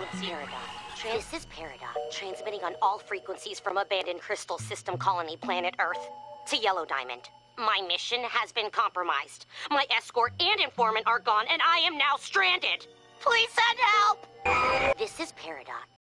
Peridot. This is Peridot, transmitting on all frequencies from abandoned crystal system colony planet Earth to Yellow Diamond. My mission has been compromised. My escort and informant are gone, and I am now stranded. Please send help! This is Peridot.